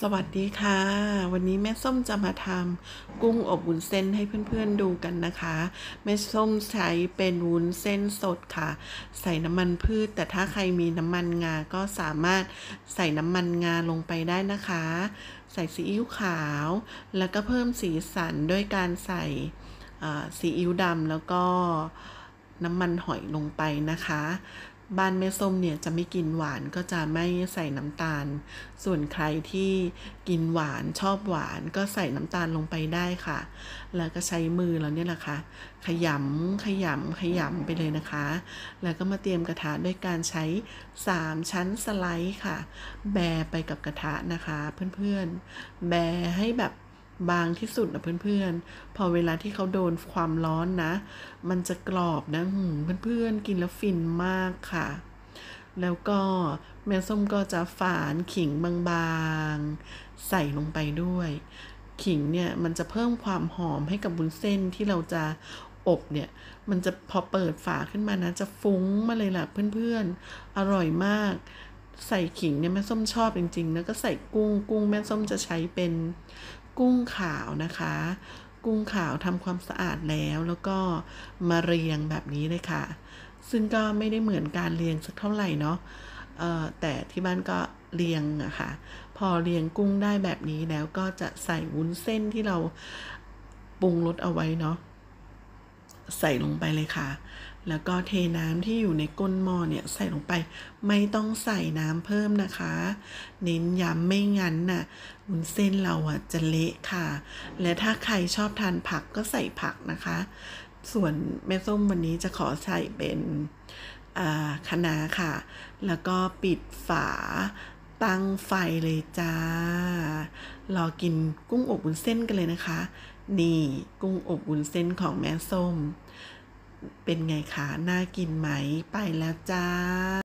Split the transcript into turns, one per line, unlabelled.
สวัสดีค่ะวันนี้แม่ส้มจะมาทำกุ้งอบวุ้นเส้นให้เพื่อนๆดูกันนะคะแม่ส้มใช้เป็นวุ้นเส้นสดค่ะใส่น้ำมันพืชแต่ถ้าใครมีน้ำมันงาก็สามารถใส่น้ำมันงาลงไปได้นะคะใส่ซีอิ๊วขาวแล้วก็เพิ่มสีสันด้วยการใส่ซีอิ๊วดำแล้วก็น้ำมันหอยลงไปนะคะบ้านแม่ส้มเนี่ยจะไม่กินหวานก็จะไม่ใส่น้ำตาลส่วนใครที่กินหวานชอบหวานก็ใส่น้ำตาลลงไปได้ค่ะแล้วก็ใช้มือเราเนี่ยแหละค่ะขยำไปเลยนะคะแล้วก็มาเตรียมกระทะด้วยการใช้3ชั้นสไลด์ค่ะแบไปกับกระทะนะคะเพื่อนๆแบให้แบบบางที่สุดนะเพื่อนๆพอเวลาที่เขาโดนความร้อนนะมันจะกรอบนะเพื่อนๆกินแล้วฟินมากค่ะแล้วก็แม่ส้มก็จะฝานขิงบางๆใส่ลงไปด้วยขิงเนี่ยมันจะเพิ่มความหอมให้กับวุ้นเส้นที่เราจะอบเนี่ยมันจะพอเปิดฝาขึ้นมานะจะฟุ้งมาเลยล่ะเพื่อนๆอร่อยมากใส่ขิงเนี่ยแม่ส้มชอบจริงๆแล้วก็ใส่กุ้งแม่ส้มจะใช้เป็นกุ้งขาวนะคะกุ้งขาวทำความสะอาดแล้วก็มาเรียงแบบนี้เลยค่ะซึ่งก็ไม่ได้เหมือนการเรียงสักเท่าไหร่เนาะแต่ที่บ้านก็เรียงอะค่ะพอเรียงกุ้งได้แบบนี้แล้วก็จะใส่วุ้นเส้นที่เราปรุงรสเอาไว้เนาะใส่ลงไปเลยค่ะแล้วก็เทน้ำที่อยู่ในก้นหม้อเนี่ยใส่ลงไปไม่ต้องใส่น้ำเพิ่มนะคะเน้นย้ำไม่งั้นน่ะวุ้นเส้นเราอะจะเละค่ะและถ้าใครชอบทานผักก็ใส่ผักนะคะส่วนแม่ส้มวันนี้จะขอใส่เป็นคะน้าค่ะแล้วก็ปิดฝาตั้งไฟเลยจ้ารอกินกุ้งอบวุ้นเส้นกันเลยนะคะนี่กุ้งอบวุ้นเส้นของแม่ส้มเป็นไงคะน่ากินไหมไปแล้วจ้า